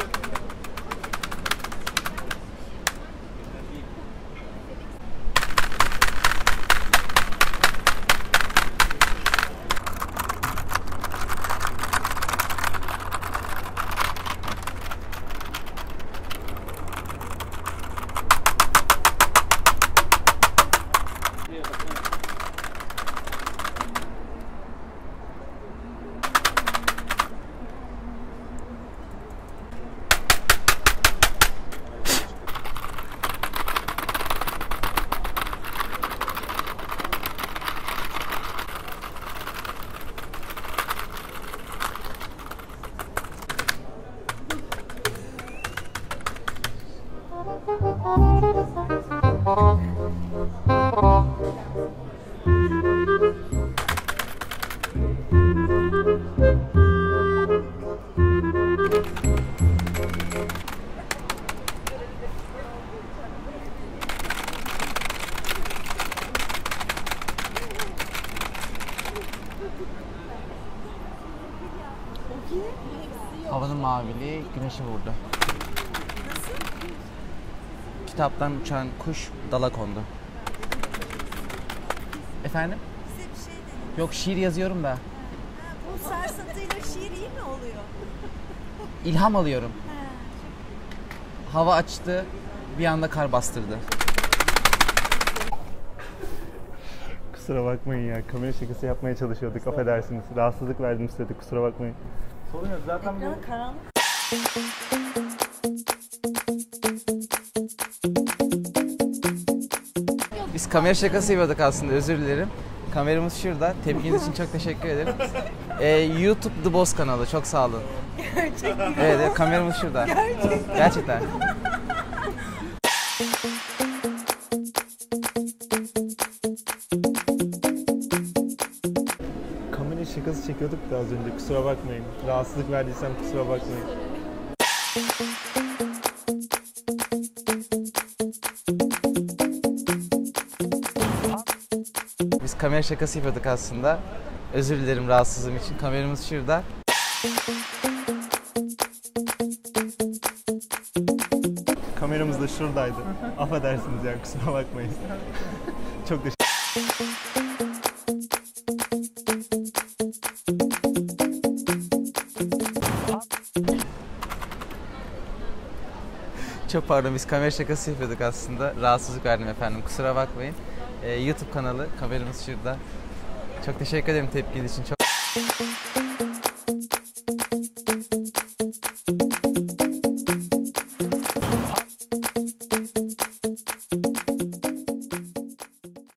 Havanın maviliği güneşi vurdu. Kitaptan uçan kuş dala kondu. Efendim? Size bir şey dedim. Yok, şiir yazıyorum da. Bu sarsıntıyla şiir iyi mi oluyor? İlham alıyorum. Hava açtı, bir anda kar bastırdı. Kusura bakmayın ya, kamera şakası yapmaya çalışıyorduk, affedersiniz. Rahatsızlık verdim size de, kusura bakmayın. Sorun yok zaten bu. Ekranı karanlık. Biz kamera şakası yapıyorduk aslında, özür dilerim. Kameramız şurada. Tepkiniz için çok teşekkür ederim. YouTube The Boss kanalı, çok sağ olun. Gerçekten. Evet, kameramız şurada. Gerçekten. Kamera şakası çekiyorduk da az önce, kusura bakmayın. Rahatsızlık verdiysem kusura bakmayın. Biz kamera şakası yapıyorduk aslında. Özür dilerim rahatsızlığım için. Kameramız şurada. Kameramız da şuradaydı. Affedersiniz ya, kusura bakmayın. Çok teşekkür Çok pardon, biz kamera şakası yapıyorduk aslında. Rahatsızlık verdim efendim, kusura bakmayın. YouTube kanalı, kameramız şurada. Çok teşekkür ederim tepkiniz için. Çok...